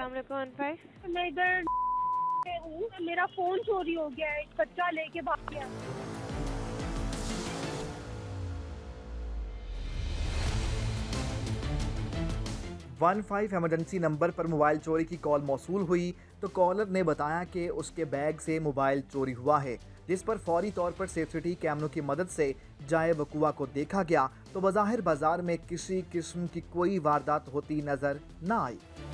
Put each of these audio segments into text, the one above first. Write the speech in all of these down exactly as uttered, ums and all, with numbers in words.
One five. मैं इधर हूँ, मेरा फोन चोरी हो गया है, एक बच्चा लेके भाग गया। वन फाइव इमरजेंसी नंबर पर मोबाइल चोरी की कॉल मौसूल हुई तो कॉलर ने बताया कि उसके बैग से मोबाइल चोरी हुआ है, जिस पर फौरी तौर पर सेफ सिटी कैमरों की मदद से जाए वकुआ को देखा गया तो बज़ाहिर बाजार में किसी किस्म की कोई वारदात होती नजर न आई।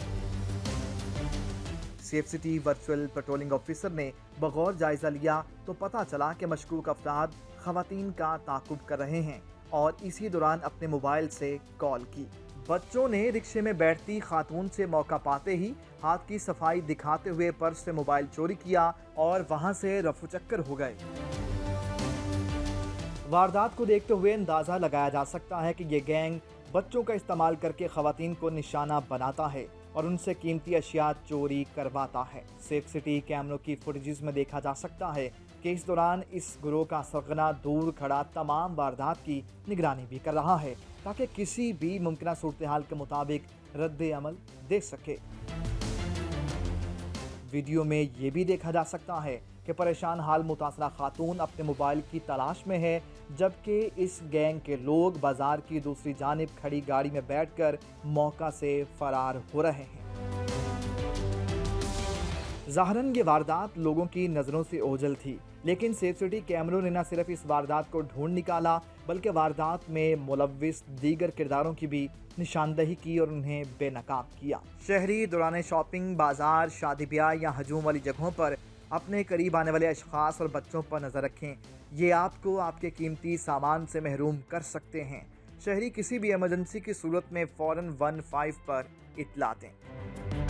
Safe city virtual patrolling officer ने बगौर जायजा लिया तो पता चला कि मशकूक अफराद खवातीन का ताकुब कर रहे हैं और इसी दौरान अपने मोबाइल से कॉल की। बच्चों ने रिक्शे में बैठती खातून से मौका पाते ही हाथ की सफाई दिखाते हुए पर्स से मोबाइल चोरी किया और वहां से रफू चक्कर हो गए। वारदात को देखते हुए अंदाजा लगाया जा सकता है कि ये गैंग बच्चों का इस्तेमाल करके खवातीन को निशाना बनाता है और उनसे कीमती अशिया चोरी करवाता है। सेफ सिटी कैमरों की फुटेजेस में देखा जा सकता है कि इस दौरान इस गुरोह का सरगना दूर खड़ा तमाम वारदात की निगरानी भी कर रहा है ताकि किसी भी मुमकिन सूरत हाल के मुताबिक रद्द अमल दे सके। वीडियो में ये भी देखा जा सकता है कि परेशान हाल मुतासरा खातून अपने मोबाइल की तलाश में है, जबकि इस गैंग के लोग बाजार की दूसरी जानिब खड़ी गाड़ी में बैठकर मौका से फरार हो रहे हैं। ज़ाहरन ये वारदात लोगों की नज़रों से ओझल थी, लेकिन सेफ सिटी कैमरों ने न सिर्फ इस वारदात को ढूंढ निकाला बल्कि वारदात में मुलव्विस दीगर किरदारों की भी निशानदही की और उन्हें बेनकाब किया। शहरी दौरान शॉपिंग, बाजार, शादी ब्याह या हजूम वाली जगहों पर अपने करीब आने वाले अशखास और बच्चों पर नज़र रखें। ये आपको आपके कीमती सामान से महरूम कर सकते हैं। शहरी किसी भी इमरजेंसी की सूरत में फ़ौरन वन फाइव पर इत्तला दें।